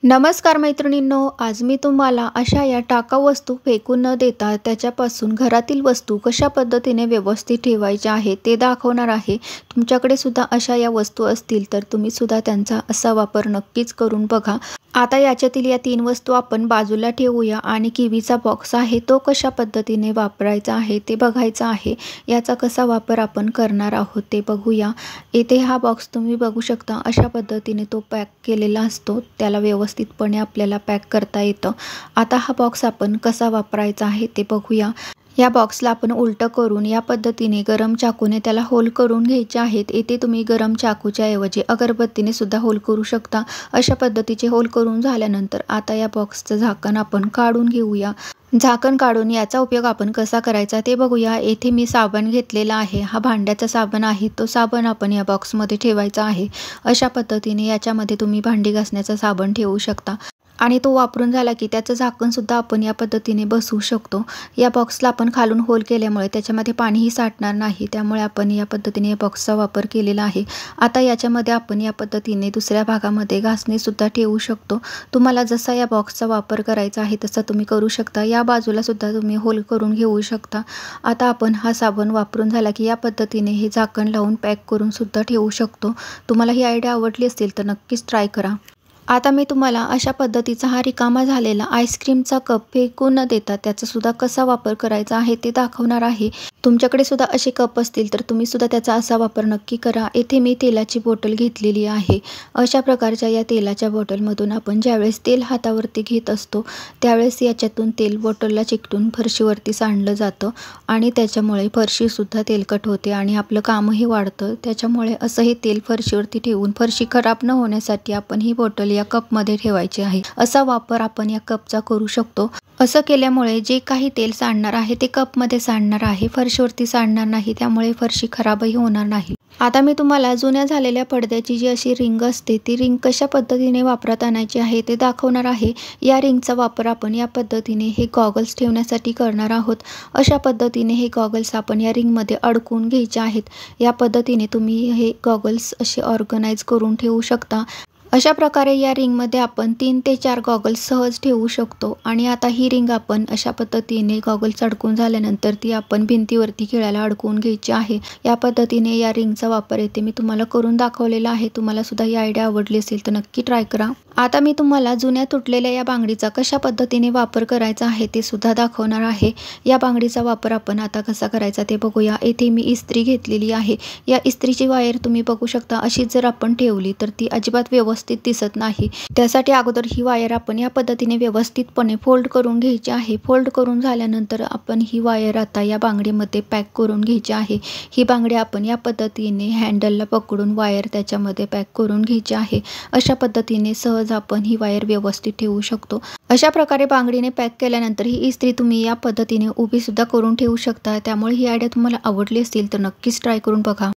नमस्कार मैत्रिणींनो, आज मी तुम्हाला अशा या टाकाऊ वस्तू फेकून न देता त्याच्यापासून घरातील वस्तू कशा पद्धतीने व्यवस्थित ठेवायच्या आहे ते दाखवणार आहे। तुमच्याकडे सुद्धा अशा या वस्तू असतील तर तुम्ही सुद्धा त्यांचा असा वापर नक्कीच करून बघा। आता याच्यातील या 3 वस्तू आपण बाजूला ठेवूया आणि किवीचा बॉक्स आहे तो कशा पद्धतीने वापरायचा आहे ते बघायचं आहे। याचा कसा वापर आपण करणार आहोत ते बघूया। इथे हा बॉक्स तुम्ही बघू शकता, अशा पद्धतीने तो पॅक केलेला असतो, त्याला व्यवस्थितपणे आपल्याला पॅक करता येतं। आता हा बॉक्स आपण कसा वापरायचा आहे ते बघूया। या बॉक्सला आपण उलट करून या पद्धतीने गरम चाकूने त्याला होल करून घ्यायचे आहेत। इथे तुम्ही गरम चाकूच्या ऐवजी अगरबत्तीने सुद्धा होल करू शकता। अशा पद्धतीचे होल करून झाल्यानंतर आता या बॉक्सचं झाकण आपण काढून घेऊया। झाकण काढून याचा उपयोग आपण कसा करायचा ते बघूया। येथे मी साबण घेतलेला आहे, हा भांड्याचा साबण आहे। तो साबण आपण या बॉक्समध्ये ठेवायचा आहे। अशा पद्धतीने याच्यामध्ये तुम्ही भांडी घासण्याचा साबण ठेवू शकता आणि तो वापरून झाला की त्याचं झाकण सुद्धा आपण या पद्धतीने बसवू शकतो। या बॉक्सला आपण खालून होल केल्यामुळे त्याच्यामध्ये पाणीही साठणार नाही, त्यामुळे आपण या पद्धतीने या बॉक्सचा वापर केलेला आहे। आता याच्यामध्ये आपण या पद्धतीने दुसऱ्या भागामध्ये घासणी सुद्धा ठेवू शकतो। तुम्हाला जसा या बॉक्सचा वापर करायचा आहे तसा तुम्ही करू शकता। या बाजूला सुद्धा तुम्ही होल करून घेऊ शकता। आता आपण हा साबण वापरून झाला की या पद्धतीने हे झाकण लावून पॅक करून सुद्धा ठेवू शकतो। तुम्हाला ही आयडिया आवडली असेल तर नक्कीच ट्राय करा। आता मी तुम्हाला अशा पद्धतीचा हा रिकामा झालेला आईस्क्रीमचा कप फेकून न देता त्याचा सुद्धा कसा वापर करायचा आहे ते दाखवणार आहे। तुमच्याकडे सुद्धा असे कप असतील तर तुम्ही सुद्धा त्याचा असा वापर नक्की करा। येथे मी तेलाची बॉटल घेतलेली आहे। अशा प्रकारच्या या तेलाच्या बॉटलमधून आपण ज्यावेळेस तेल हातावरती घेत असतो त्यावेळेस याच्यातून तेल बॉटलला चिकटून फरशीवरती सांडलं जातं आणि त्याच्यामुळे फरशी सुद्धा तेलकट होते आणि आपलं कामही वाढतं। त्याच्यामुळे असं हे तेल फरशीवरती ठेवून फरशी खराब न होण्यासाठी आपण ही बॉटल या कपमध्ये ठेवायची आहे। असा वापर आपण या कपचा करू शकतो। असं केल्यामुळे जे काही तेल सांडणार आहे ते कपमध्ये सांडणार आहे, फरशीवरती सांडणार नाही, त्यामुळे फरशी खराबही होणार नाही। आता मी तुम्हाला जुन्या झालेल्या पडद्याची जी अशी रिंग असते ती रिंग कशा पद्धतीने वापरात आणायची आहे ते दाखवणार आहे। या रिंगचा वापर आपण या पद्धतीने हे गॉगल्स ठेवण्यासाठी करणार आहोत। अशा पद्धतीने हे गॉगल्स आपण या रिंगमध्ये अडकवून घ्यायचे आहेत। या पद्धतीने तुम्ही हे गॉगल्स असे ऑर्गनाइज करून ठेवू शकता। अशा प्रकारे या रिंगमध्ये आपण 3 ते 4 गॉगल्स सहज ठेवू शकतो। आणि आता ही रिंग आपण अशा पद्धतीने गॉगल्स अडकून झाल्यानंतर ती आपण भिंतीवरती खिळ्याला अडकवून घ्यायची आहे। या पद्धतीने या रिंगचा वापर येथे मी तुम्हाला करून दाखवलेला आहे। तुम्हाला सुद्धा ही आयडिया आवडली असेल तर नक्की ट्राय करा। आता मी तुम्हाला जुन्या तुटलेल्या या बांगडीचा कशा पद्धतीने वापर करायचा आहे ते सुद्धा दाखवणार आहे। या बांगडीचा वापर आपण आता कसा करायचा ते बघूया। येथे मी इस्त्री घेतलेली आहे। या इस्त्रीची वायर तुम्ही बघू शकता, अशी जर आपण ठेवली तर ती अजिबात व्यवस्थित दिसत नाही। त्यासाठी अगोदर ही वायर आपण या पद्धतीने व्यवस्थितपणे फोल्ड करून घ्यायची आहे। फोल्ड करून झाल्यानंतर आपण ही वायर आता या बांगडीमध्ये पॅक करून घ्यायची आहे। ही बांगडी आपण या पद्धतीने हँडलला पकडून वायर त्याच्यामध्ये पॅक करून घ्यायची आहे। अशा पद्धतीने सहज आपण ही वायर व्यवस्थित ठेवू शकतो। अशा प्रकारे बांगडीने पॅक केल्यानंतर ही इस्त्री तुम्ही या पद्धतीने उभी सुद्धा करून ठेवू शकता। त्यामुळे ही आयडिया तुम्हाला आवडली असेल तर नक्कीच ट्राय करून बघा।